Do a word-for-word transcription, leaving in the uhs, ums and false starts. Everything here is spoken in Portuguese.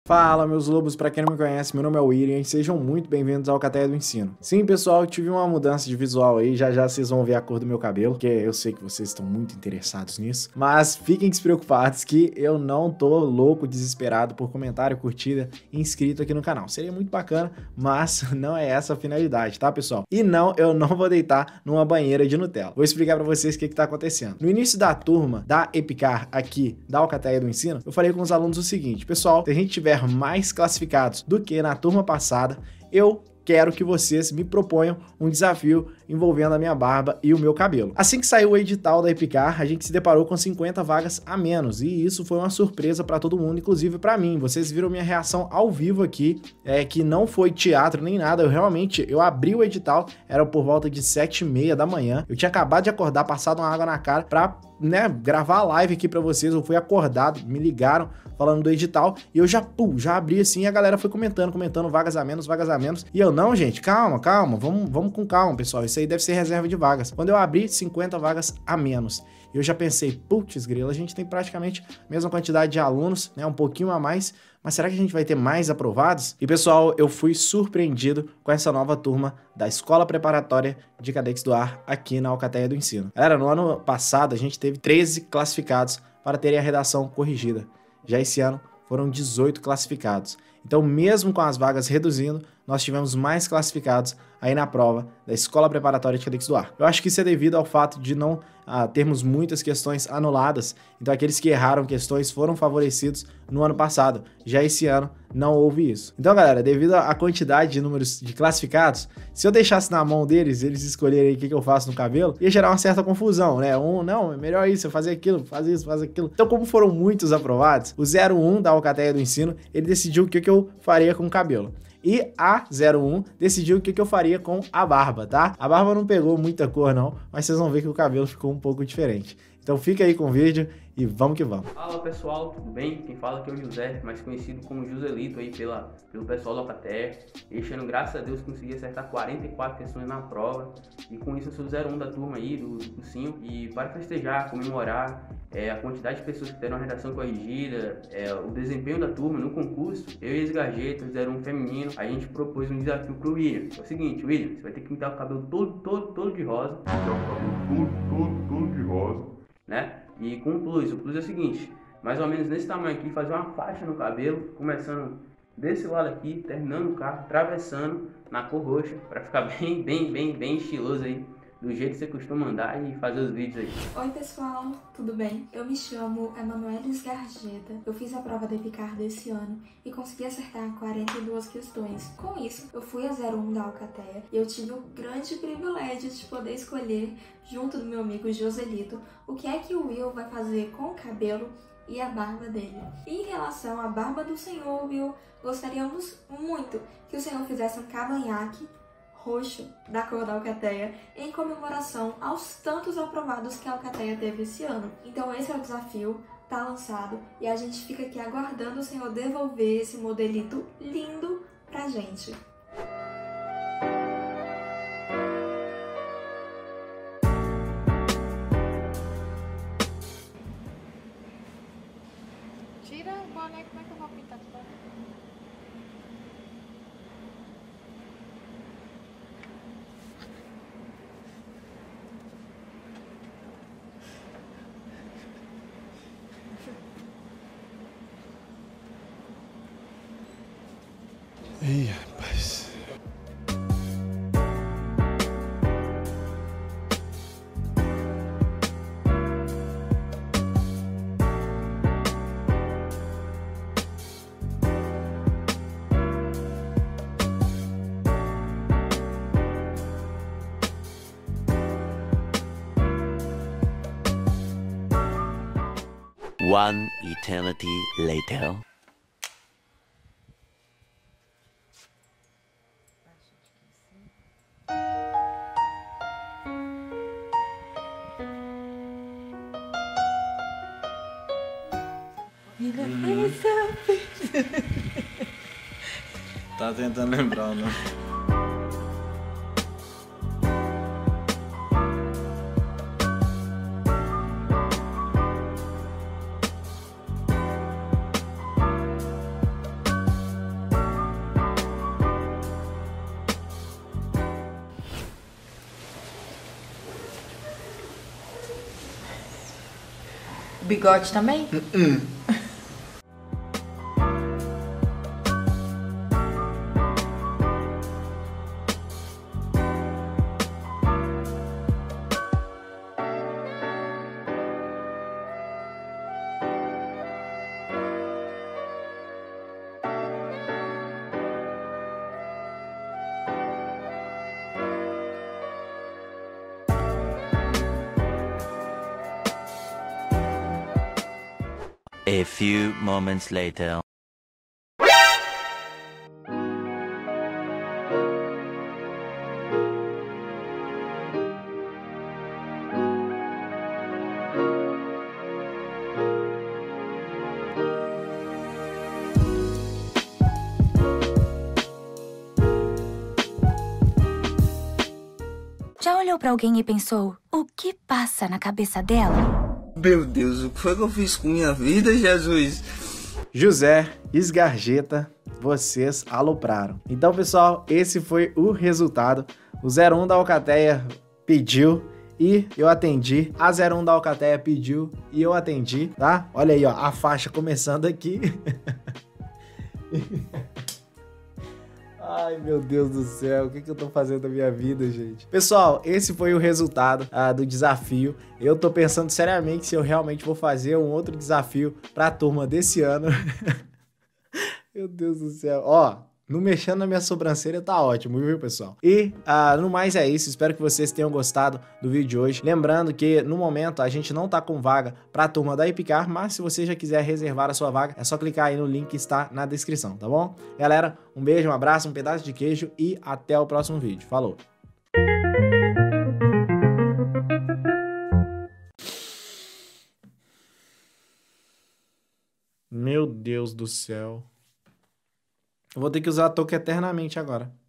Fala, meus lobos, pra quem não me conhece, meu nome é William e sejam muito bem-vindos ao Alcateia do Ensino. Sim, pessoal, eu tive uma mudança de visual aí, já já vocês vão ver a cor do meu cabelo, porque eu sei que vocês estão muito interessados nisso, mas fiquem despreocupados que eu não tô louco, desesperado por comentário, curtida e inscrito aqui no canal. Seria muito bacana, mas não é essa a finalidade, tá, pessoal? E não, eu não vou deitar numa banheira de Nutella. Vou explicar pra vocês o que que tá acontecendo. No início da turma da Epicar aqui, da Alcateia do Ensino, eu falei com os alunos o seguinte: pessoal, se a gente tiver mais classificados do que na turma passada, eu quero que vocês me proponham um desafio envolvendo a minha barba e o meu cabelo. Assim que saiu o edital da Epicar, a gente se deparou com cinquenta vagas a menos, e isso foi uma surpresa para todo mundo, inclusive para mim. Vocês viram minha reação ao vivo aqui, é que não foi teatro nem nada. Eu realmente, eu abri o edital, era por volta de sete e meia da manhã, eu tinha acabado de acordar, passado uma água na cara para, né, gravar a live aqui para vocês. Eu fui acordado, me ligaram falando do edital e eu já, pum, já abri assim, e a galera foi comentando, comentando vagas a menos, vagas a menos, e eu, não, gente, calma, calma, vamos, vamos com calma, pessoal, isso aí deve ser reserva de vagas. Quando eu abri, cinquenta vagas a menos, eu já pensei, putz grila, a gente tem praticamente a mesma quantidade de alunos, né, um pouquinho a mais, mas será que a gente vai ter mais aprovados? E pessoal, eu fui surpreendido com essa nova turma da Escola Preparatória de Cadetes do Ar aqui na Alcateia do Ensino. Galera, no ano passado a gente teve treze classificados para terem a redação corrigida. Já esse ano foram dezoito classificados. Então, mesmo com as vagas reduzindo, nós tivemos mais classificados aí na prova da Escola Preparatória de Cadetes do Ar. Eu acho que isso é devido ao fato de não ah, termos muitas questões anuladas. Então, aqueles que erraram questões foram favorecidos no ano passado. Já esse ano, não houve isso. Então, galera, devido à quantidade de números de classificados, se eu deixasse na mão deles, eles escolherem o que, que eu faço no cabelo, ia gerar uma certa confusão, né? Um, não, é melhor isso, eu fazer aquilo, fazer isso, fazer aquilo. Então, como foram muitos aprovados, o zero um da Alcateia do Ensino, ele decidiu o que, que eu faria com o cabelo. E a zero um decidiu o que, que eu faria com a barba, tá? A barba não pegou muita cor não, mas vocês vão ver que o cabelo ficou um pouco diferente. Então fica aí com o vídeo e vamos que vamos. Fala pessoal, tudo bem? Quem fala aqui é o José, mais conhecido como Joselito aí pela, pelo pessoal da Alcateia. Este ano, graças a Deus, consegui acertar quarenta e quatro questões na prova. E com isso eu sou o zero um da turma aí, do cursinho. E para festejar, comemorar é, a quantidade de pessoas que deram a redação corrigida, é, o desempenho da turma no concurso, eu e esse Gajeto, zero um feminino, a gente propôs um desafio pro William. É o seguinte, William, você vai ter que pintar o cabelo todo, todo, todo de rosa. Pintar o cabelo todo, todo, todo de rosa. Né? E com o plus, o plus é o seguinte, mais ou menos nesse tamanho aqui, fazer uma faixa no cabelo, começando desse lado aqui, terminando o carro, atravessando na cor roxa, para ficar bem, bem, bem, bem estiloso aí, do jeito que você costuma andar e fazer os vídeos aí. Oi pessoal, tudo bem? Eu me chamo Emanuelis Garjeta, eu fiz a prova da Epicar desse ano e consegui acertar quarenta e duas questões. Com isso, eu fui a zero um da Alcateia e eu tive o grande privilégio de poder escolher, junto do meu amigo Joselito, o que é que o Will vai fazer com o cabelo e a barba dele. E em relação à barba do senhor Will, gostaríamos muito que o senhor fizesse um cavanhaque roxo da cor da Alcateia em comemoração aos tantos aprovados que a Alcateia teve esse ano. Então esse é o desafio, tá lançado e a gente fica aqui aguardando o senhor devolver esse modelito lindo pra gente. Tira o boné, como é que eu vou pintar tudo aqui? Ih, rapaz. One eternity later. Uhum. Tá tentando lembrar, não? Bigode também? Uh-uh. A few moments later. Já olhou pra alguém e pensou, o que passa na cabeça dela? Meu Deus, o que foi que eu fiz com minha vida, Jesus? José, Esgarjeta, vocês alopraram. Então, pessoal, esse foi o resultado. O zero um da Alcateia pediu e eu atendi. A zero um da Alcateia pediu e eu atendi, tá? Olha aí, ó, a faixa começando aqui. Ai, meu Deus do céu, o que, que eu tô fazendo da minha vida, gente? Pessoal, esse foi o resultado uh, do desafio. Eu tô pensando seriamente se eu realmente vou fazer um outro desafio pra turma desse ano. Meu Deus do céu. Ó, não mexendo na minha sobrancelha tá ótimo, viu, pessoal? E, uh, no mais é isso. Espero que vocês tenham gostado do vídeo de hoje. Lembrando que, no momento, a gente não tá com vaga pra turma da Epicar, mas se você já quiser reservar a sua vaga, é só clicar aí no link que está na descrição, tá bom? Galera, um beijo, um abraço, um pedaço de queijo e até o próximo vídeo. Falou! Meu Deus do céu. Eu vou ter que usar a touca eternamente agora.